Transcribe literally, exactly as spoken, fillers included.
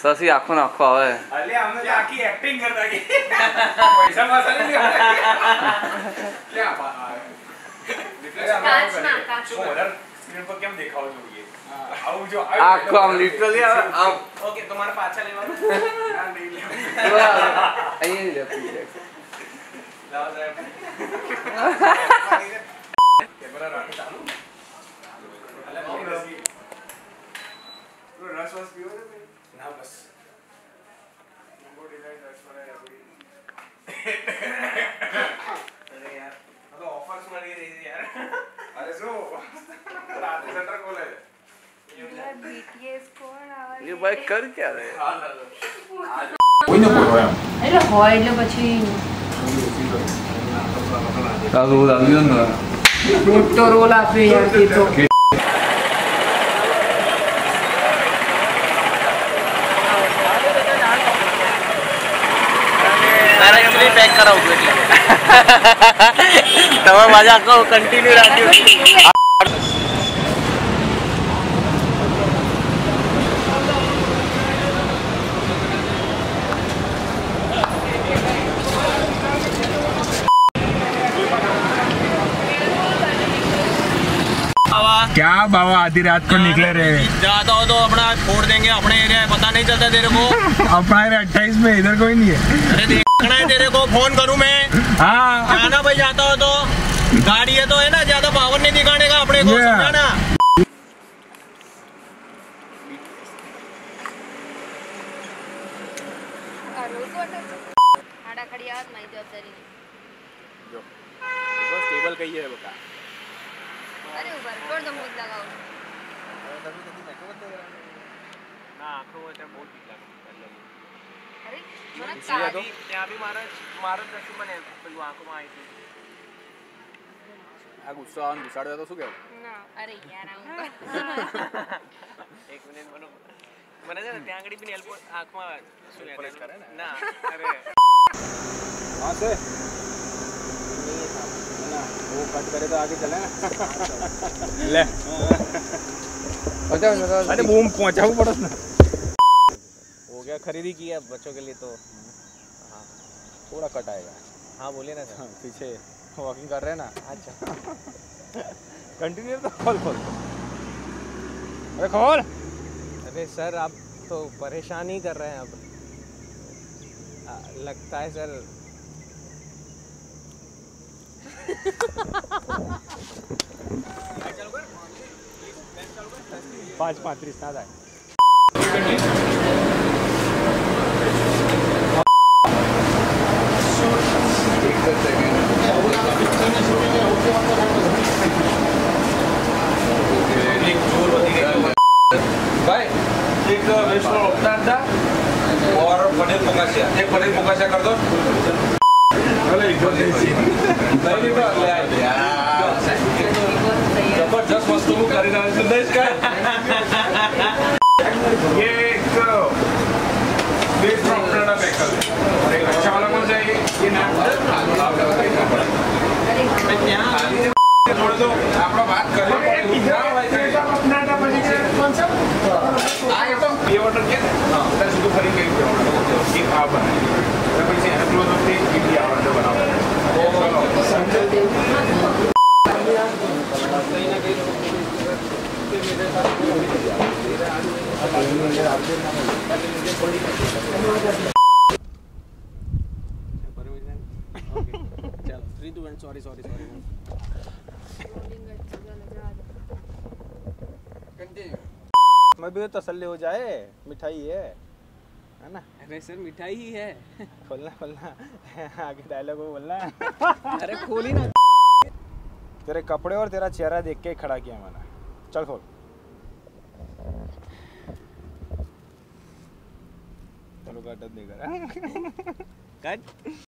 સસી આખો નાખો આવે અલે આમને તો આખી એક્ટિંગ કરતા કે પૈસા માસા નહીં લેવા क्या बात कांच ना कांच मोरर स्क्रीन पर કેમ દેખાવ જોઈએ આવું જો આખો આમ લિટરલી આમ ઓકે તમારે પાછા લેવાનું ના નહીં લેવાનું અહીં લે પ્લીઝ લાવ સાહેબ કેમેરા રાખો ચાલુ અલે બ્રો રસ વસ પીવો ને ના બસ નંબર ડિઝાઇન રસ વાળા આપડી અરે યાર આ તો ઓફર્સ મળી રહી છે યાર અરે શું રાતે સેન્ટર ખોલે यार बीटीएस કોણ આવે ये भाई कर क्या रहे હા ના કોઈને બોલો એમ એટલે હોય એટલે પછી કાલો લાવ્યો ને મોટો રોલ આપે યાર તે તો તારે એકલી પેક કરાવું એટલે તમે મજા કો કન્ટિન્યુ રાખ્યું क्या बाबा आधी रात को निकले रहे जाता हो तो अपना छोड़ देंगे अपने एरिया है पता नहीं चलता तेरे को अपना अट्ठाईस में इधर कोई नहीं है अरे देखना है तेरे को फोन करूं मैं हाँ जाना भाई जाता हो तो गाड़ी है तो है ना ज्यादा पावर नहीं दिखाने का अपने को समझाना રોજ વોટર ખાડા ખડી આવત મારી જવાબદારી जो बस टेबल कही है बता અરે ઉપર કોણ તો મુદ લગાવ ना आंखों में तो बहुत दिख रहा અરે મને है કાઢી ત્યાં भी मारा मारा દસી મને પેલું આંખો માં આવી હતી આ ગુસ્સો આન ઘુસાડ્યો તો શું કહેવું ના અરે યાર આવું એક મિનિટ મને મને છે ને ત્યાં આગળ બી નેલ આંખમાં શું કરે ને ના અરે हाँ से ना वो कट करे तो आगे चले ना ले अरे बूम पहुंचाऊ पड़ो ना हो गया खरीदी की है बच्चों के लिए तो हाँ थोड़ा कट आएगा हाँ बोलिए ना सर पीछे वॉकिंग कर रहे हैं ना अच्छा कंटिन्यू तो खोल खोल अरे खोल अरे सर आप तो परेशान ही कर रहे हैं अब आ, लगता है सर पाँच पाँच तीस ना जाए भाई एक वेस्टर्न उपतार था और पनीर पकासिया एक पनीर पकासिया कर दो अरे नहीं तो ले आए जबरदस्त वस्तु को खरीदा देश का ये एक वेस्टर्न उपतार पैक कर दे और एक अच्छा वाला कौन सा है ये नाम छोड़ दो आपका बात कर लो आए तो ये वाटर के हां तर सुद्धा फरी काही एक आप बनाए तर पैसे एना क्लोज होते की या वाटर बनाओ चलो three two one sorry sorry sorry मैं भी तसल्ली हो जाए मिठाई है है ना अरे सर मिठाई ही है खोलना खोलना आगे डायलॉग वो बोलना अरे खोली ना तेरे कपड़े और तेरा चेहरा देख के खड़ा किया मैंने चल खोल चलो कट नहीं करा कट